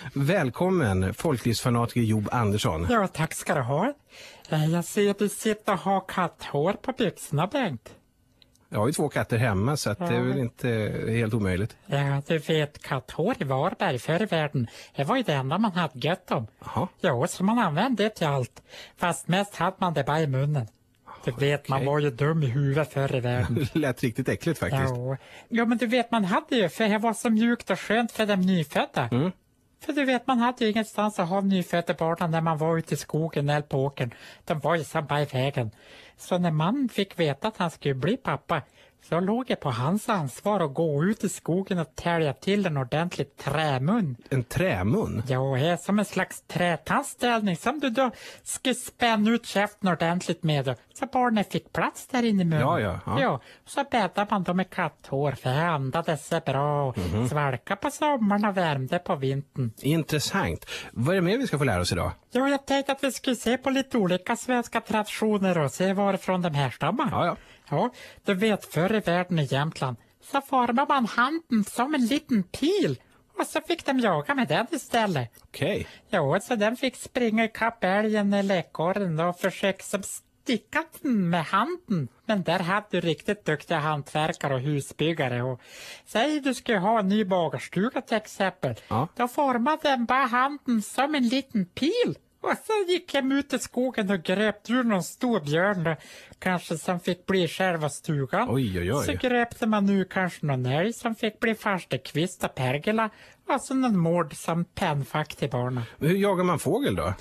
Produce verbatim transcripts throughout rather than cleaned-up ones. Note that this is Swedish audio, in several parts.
Välkommen, folklivsfanatiker Job Andersson. Ja, tack ska du ha. Jag ser att du sitter och har katthår på byxorna, Bengt. Jag har ju två katter hemma så att Ja. det är väl inte helt omöjligt. Ja, du vet, katthår i Varberg förr i världen, det var ju det enda man hade gött om. Jaha. Ja, så man använde det till allt. Fast mest hade man det bara i munnen. Du vet, man okej. var ju dum i huvudet förr i världen. Det lät riktigt äckligt faktiskt. Ja. ja, men du vet, man hade ju, för det var så mjukt och skönt för de nyfödda. Mm. För du vet, man hade ju ingenstans att ha nyfödda barnen när man var ute i skogen eller på åkern. De var ju som bara i vägen. Så när man fick veta att han skulle bli pappa, så låg det på hans ansvar att gå ut i skogen och tälja till en ordentlig trämun. En trämun? Ja, det är som en slags trätandställning som du då skulle spänna ut käften ordentligt med. Då. Så barnen fick plats där inne i munnen. Ja, ja, ja. ja så bäddade man dem med katthår för det andades sig bra. Och Mhm. svalka på sommaren och värmde på vintern. Intressant. Vad är det mer vi ska få lära oss idag? Ja, jag tänkte att vi skulle se på lite olika svenska traditioner och se varifrån de härstammar. Ja, ja. Ja, du vet, förr i världen i Jämtland så formade man handen som en liten pil och så fick de jaga med den istället. Okej. Ja, så den fick springa i kapp älgen eller ekorren och försöka som sticka den med handen. Men där hade du riktigt duktiga hantverkare och husbyggare. Och säg du skulle ha en ny bagarstuga till exempel. Ja. Då formade den bara handen som en liten pil. Och så gick jag ut i skogen och gröpte ur någon stor björn då, kanske som fick bli själva stugan. Oj, oj, oj. Så gröpte man nu kanske någon älg som fick bli farstekvist och pergola. Och så någon mord som pennfack till barnen. Hur jagar man fågel då?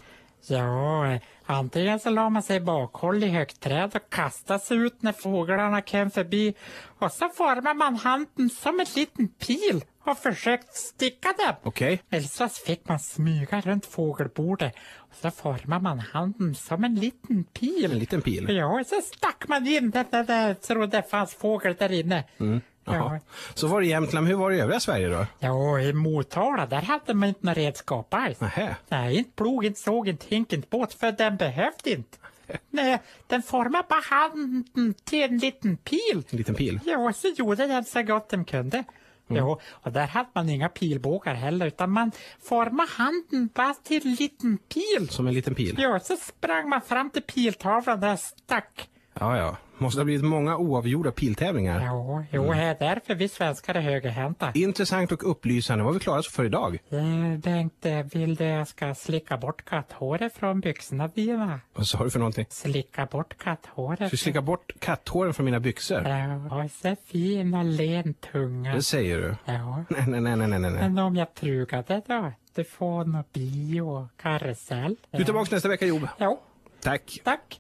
Ja, eh, antingen så la man sig bakhåll i högt träd och kastade sig ut när fåglarna kom förbi. Och så formade man handen som en liten pil och försökte sticka den. Okej. Eller så fick man smyga runt fågelbordet och så formade man handen som en liten pil. En liten pil? Ja, och så stack man in det där, där så det fanns fågel där inne. Mm. Jaha. Ja. Så var det i Jämtland, hur var det i övriga Sverige då? Ja, i Motala, där hade man inte några redskap alls. Nähä. Nej, inte plog, inte såg, inte hink, inte båt, för den behövde inte. Nej, den formade bara handen till en liten pil. En liten pil? Ja, så gjorde den så gott den kunde. Mm. Ja, och där hade man inga pilbågar heller, utan man formade handen bara till en liten pil. Som en liten pil? Ja, så sprang man fram till piltavlan där stack. Ja, ja. Måste ha blivit många oavgjorda piltävlingar. Ja, jo, det är därför vi svenskar är högerhänta. Intressant och upplysande. Vad var vi klara för idag? Eh, Bengt, eh, vill du jag ska slicka bort katthåret från byxorna dina? Vad sa du för någonting? Slicka bort katthåret. Du slicka bort katthåren från mina byxor? Ja, så fin och len tunga. Det säger du? Ja. Nej, nej, nej, nej, nej, nej. Men om jag trugade då? Du får något bio och karusell. Du är tillbaka nästa vecka, Job. Jo, Tack. tack.